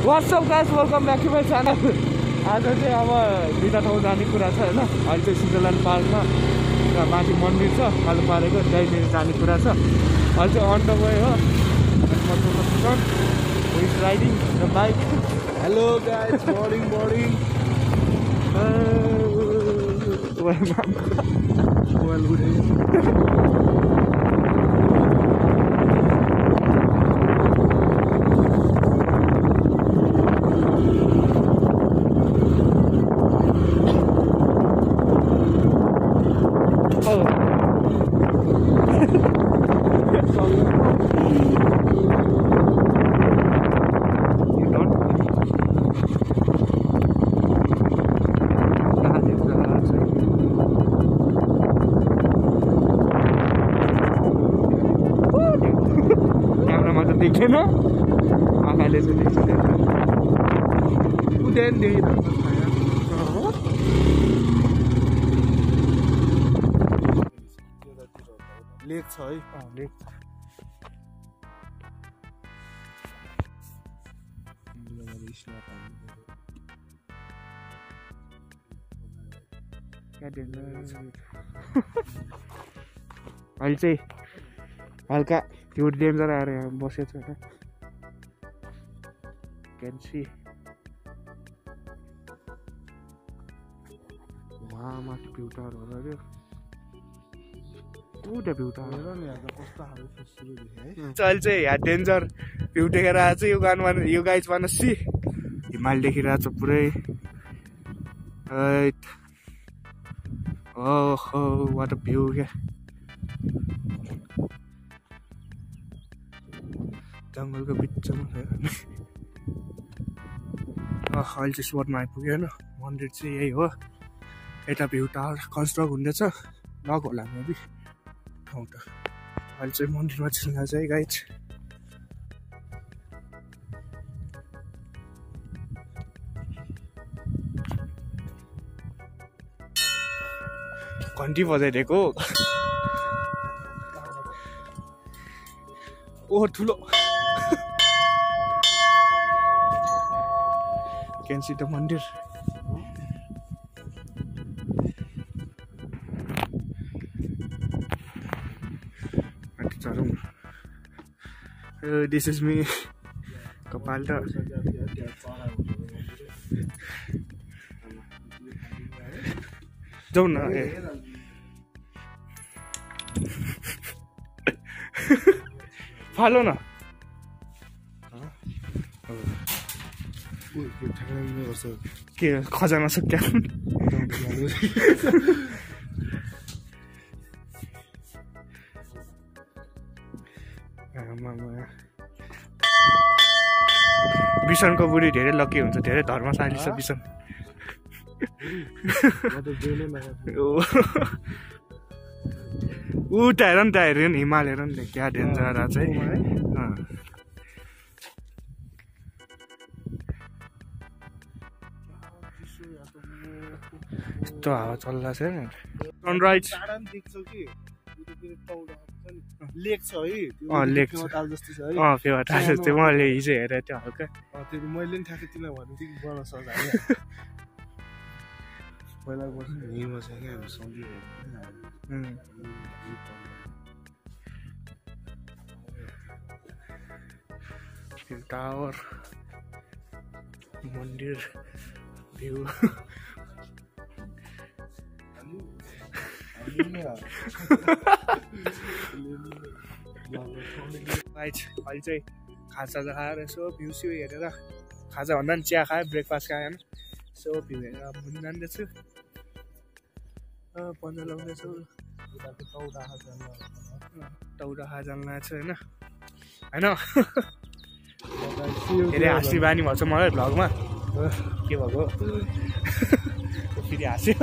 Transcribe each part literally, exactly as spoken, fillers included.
What's up guys, welcome back to my channel. आज चाहिँ अब दुईटा ठाउँ जाने कुरा छ हैन। अहिले चाहिँ स्विजरल्यान्ड पार्कमा माथि मन्दिर छ, कालो पारेको त्यहीँनिर जाने कुरा छ। अहिले चाहिँ अन द वे हो। Who is riding the bike? Hello guys, morning morning. Uh, well, well good day. देख्दैन आँखाले चाहिँ देख्दैन उदेन देखिरहेको लेक छ है लेक अहिले चाहिँ हल्का त्यो डेन्जर आएर यहाँ बसेको छ होइन क्यान सी वहाँ माथि भ्यू टावर होला त्यो उता भ्यू टावर अहिले चाहिँ यहाँ डेन्जर भ्यू देखेर आएको छ यो गान यो गाइज वान सी हिमाल देखिरहेको छ पुरै ओहो वाट अ भ्यू क्या जङ्गलको बिचमा अहिले चाहिँ स्पोटमा आइपुग्यो होइन मन्दिर चाहिँ यही हो यता भ्यू टावर कन्स्ट्रक्ट हुँदैछ लग होला मेबी ठाउँ त अहिले चाहिँ मन्दिरमा छिल्ला चाहिँ गाइज घन्टी बजाइदिएको ओहो ठुलो Can see the mandir. Uh, this is me. Kapalta. Don't know. Follow na. के खजाना सक्या बिसनको बुढी धेरै लकी हुन्छ धेरै धर्मशाली छ बिसन उता हेर नि त हेऱ्यो नि हिमाल हेर नि क्या डेन्जर चाहिँ यस्तो हावा चल्ला छ नि सनराइज लेक छ है अँ लेक छ अँ फेवा टाल जस्तै मैले हिजो हेरेँ त्यो हल्का त्यो मैले पनि ठ्याक्कै तिमीलाई भन्नु थिएँ कि गर्न सक्छ पहिला बस्नु हिँड्नु छ क्या हामी सम्झिरहेको टावर मन्दिर भ्यू अहिले चाहिँ खाजा खाएर यसो भ्यू स्यू हेरेर खाजा भन्दा पनि चिया खायो ब्रेकफास्ट खायो होइन यसो भ्यू हेरेर घुम्नु जाँदैछु पन्जा लगाउँदैछु टौरा खा जानु लागेको छ होइन होइन धेरै हाँसी बानी भन्छ मलाई भ्लगमा के भएको फेरि हाँस्यो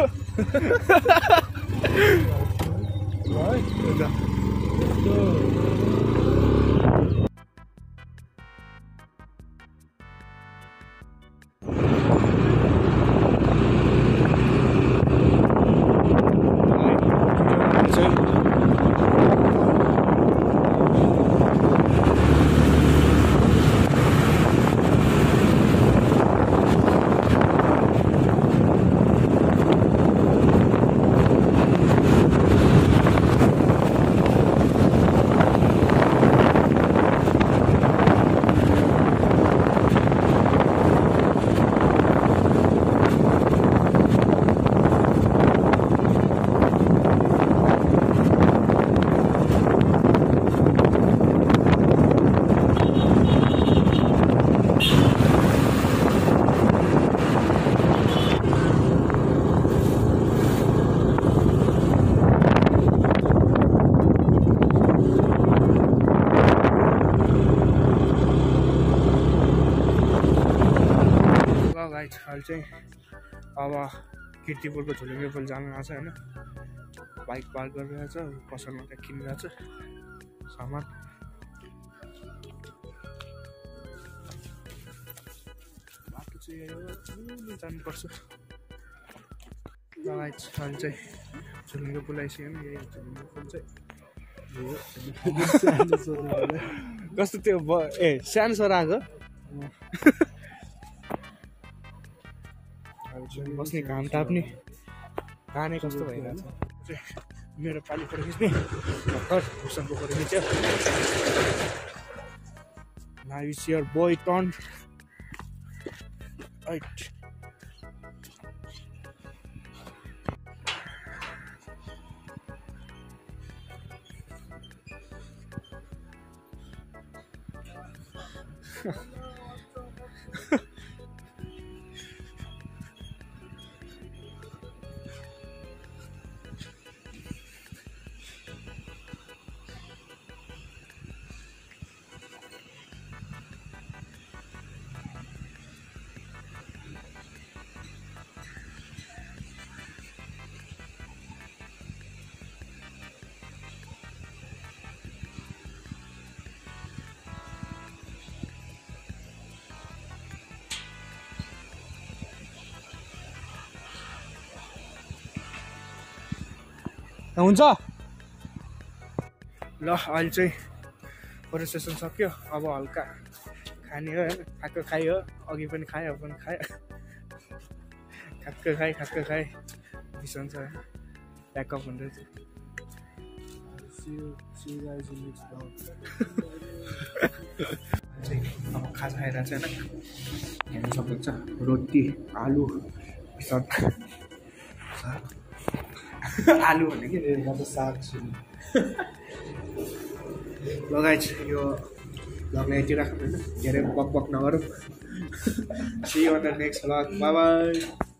गाइज अहिले चाहिँ अब किर्तिपुरको झुलुङ्गे पुल जानु आएको छ होइन बाइक पार्क गरिरहेछ पसलमा त्यहाँ किनिरहेछ सामान बाटो चाहिँ यो जानुपर्छ गाइज अहिले चाहिँ झुलुङ्गे पुल आइसक्यो नि यही झुलुङ्गे पुल चाहिँ कस्तो त्यो ए सानो छोरा आएको बस्ने घाम ताप्ने गाने कस्तो भइरहेछ मेरो पाली फोटो खिच्ने भर्खर भुसनको फोटो खिच्यो now it's your boy turn right हुन्छ ल अहिले चाहिँ फोटो सेसन सक्यो अब हल्का खाने हो होइन खाएको खायो अघि पनि खायो अब पनि खायो खाएको खाएँ खाएको खाएँ बिसन्छ होइन प्याकअप हुँदैछ अब खाजा खाइरहेको छ होइन हेर्नु सक्नुहुन्छ रोटी आलु बिसन आलु भने कि साग लगाएछ यो लगलाई यति राख्नु होइन धेरै बक बक नगरौँ see on the next vlog bye by